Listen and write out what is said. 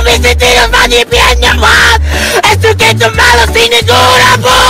mis sentidos van hirviendo más. Estoy que tomado sin ningún amor.